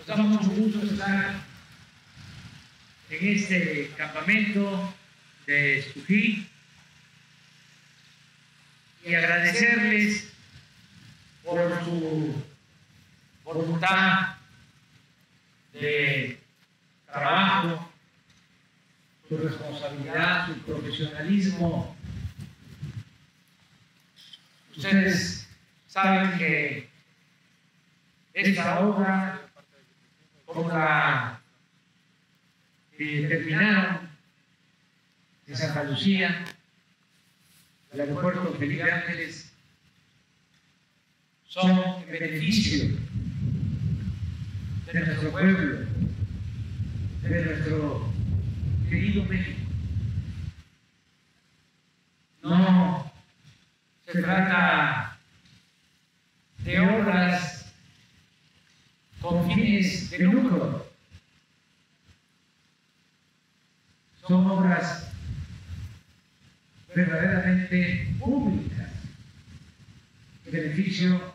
da mucho gusto estar en este campamento de Escují y agradecerles por su voluntad de trabajo, su responsabilidad, su profesionalismo. Ustedes saben que esta obra, como la que terminaron en Santa Lucía, el aeropuerto Felipe Ángeles, son en beneficio de nuestro pueblo, de nuestro querido México. No se trata de obras con fines de lucro, son obras verdaderamente públicas, en beneficio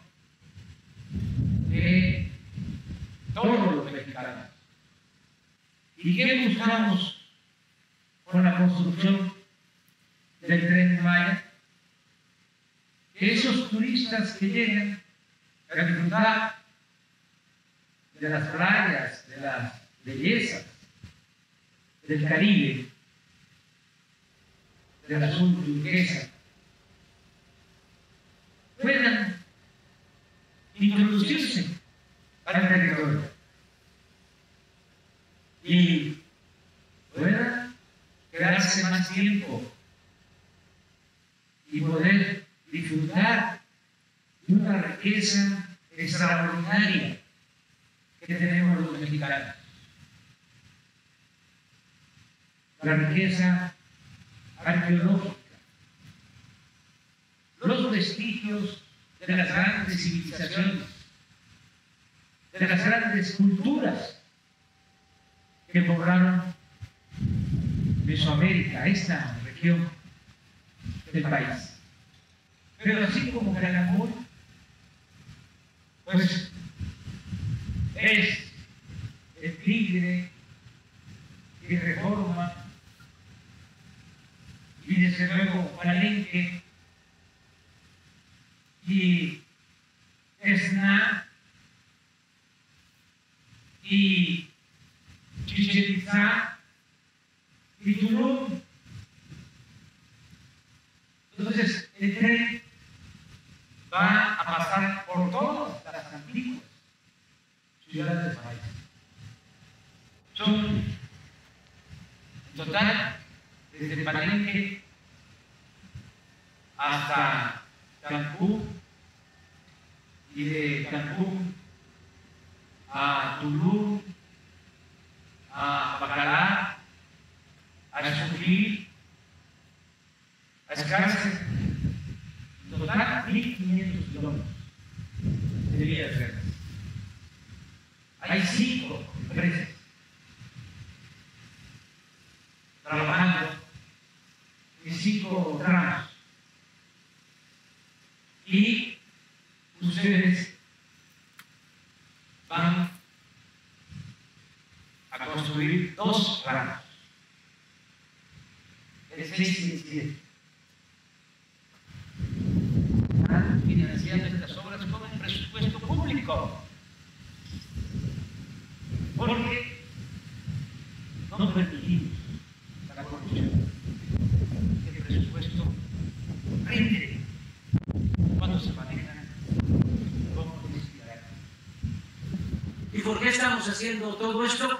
de todos los mexicanos. ¿Y qué buscamos con la construcción del Tren Maya? Que esos turistas que llegan a disfrutar de las playas, de las bellezas del Caribe, del azul turquesa, puedan introducirse al territorio y puedan quedarse más tiempo y poder disfrutar de una riqueza extraordinaria que tenemos los mexicanos. La riqueza arqueológica, los vestigios de las grandes civilizaciones, de las grandes culturas que poblaron Mesoamérica, esta región del país. Pero así como Calakmul, pues es el tigre que Reforma y desde luego Palenque y Esna y Chichén Itzá y Tulum. Entonces el tren va a pasar por todas las antiguas ciudades del país. Son en total desde Palenque hasta Cancún y de Cancún a Tulum, a Bacalar, a Xuquil, a Escárcel, en total 1.500 kilómetros de vías férreas. Hay 5 empresas trabajando en 5 tramos y ustedes van a construir 2 tramos, el 6 y el 7. Están financiando estas obras con un presupuesto público, porque no permitimos la corrupción. El presupuesto rinde cuando se maneja con honestidad. ¿Y por qué estamos haciendo todo esto?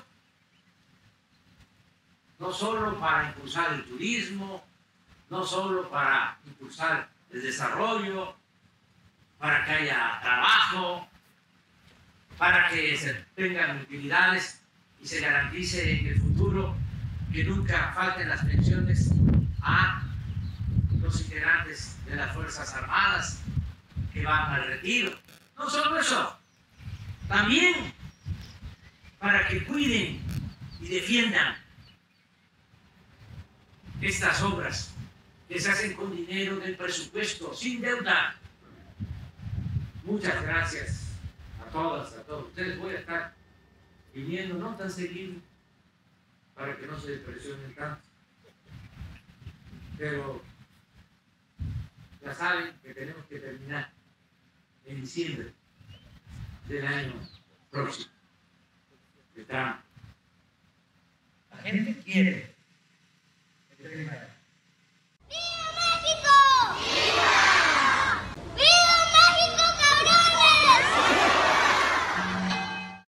No solo para impulsar el turismo, no solo para impulsar el desarrollo, para que haya trabajo, para que se tengan utilidades y se garantice en el futuro que nunca falten las pensiones a los integrantes de las Fuerzas Armadas que van al retiro. No solo eso, también para que cuiden y defiendan estas obras que se hacen con dinero del presupuesto, sin deuda. Muchas gracias a todas, a todos. Ustedes voy a estar viniendo no tan seguido para que no se presionen tanto. Pero ya saben que tenemos que terminar en diciembre del año próximo. El tramo. La gente quiere el tren Maya.